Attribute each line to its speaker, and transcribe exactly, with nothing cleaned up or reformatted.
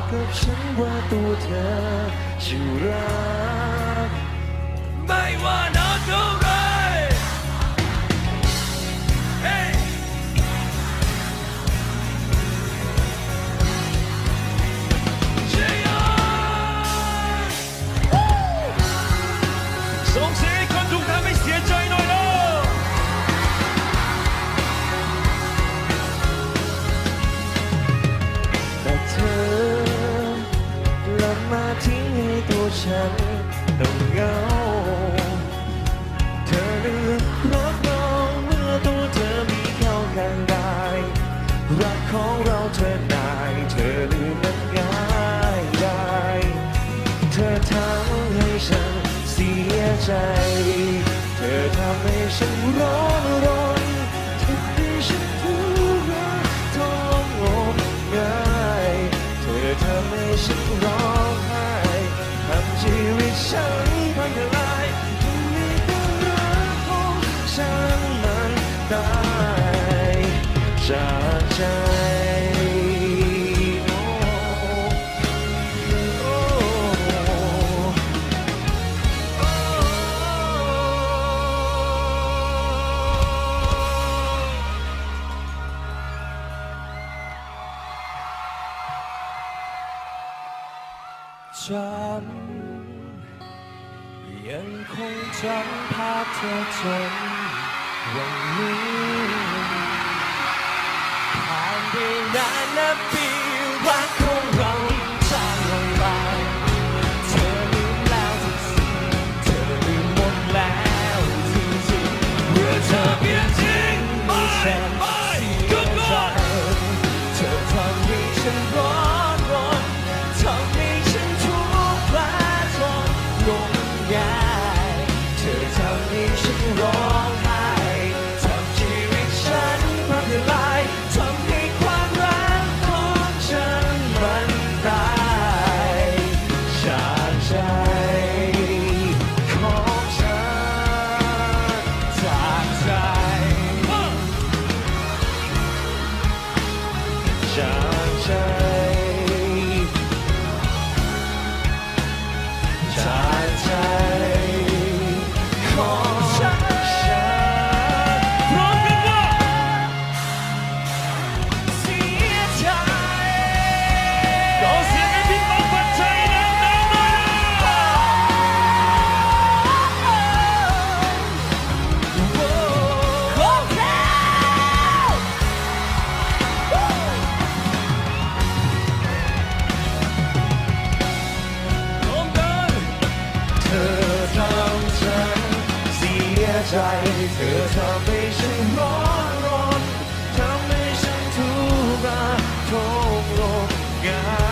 Speaker 1: กับฉันว่าตัวเธอจะรักไม่ว่านานเท่าไรส่งเสียงให้คนถูกทำให้เสียใจหน่อยนะแต่เธอละมาทิ้งให้ตัวฉันต้องเหงาเธอลืมรักเราเมื่อตัวเธอมีเข้าข้างกายรักของเราเธอนายเธอลืมมันง่ายได้เธอทำให้ฉันเสียใจเธอทำให้ฉันร้อนรนทำให้ฉันทุรนท้องอกง่ายเธอทำให้ฉันร้องไห้ทำชีวิตฉันพังทลายทำให้ความรักของฉันมันตายจากใจฉันยังคงจำภาพเธอจนวันนี้ผ่านไปนานนับปีรักของเราจางลงไปเธอลืมแล้วทุกสิ่งเธอลืมหมดแล้วจริงๆเมื่อเธอเปลี่ยนทิ้งให้ฉันเสียใจเธอทำให้ฉันร้อนรนทำให้ฉันทุกข์แผลทนลงง่ายเธอทำให้ฉันร้องไห้ทำชีวิตฉันพังทลายทำให้ความรักของฉันมันตายจากใจของฉันจากใจจากใจจากใจของฉันพร้อมกันว่าเสียใจขอเสียงให้พี่น้องฝันใจดังๆหน่อยนะโอ้โหเธอทำฉันเสียใจเธอทำให้ฉันร้อนรนทำให้ฉันทุกข์ทนลงง่าย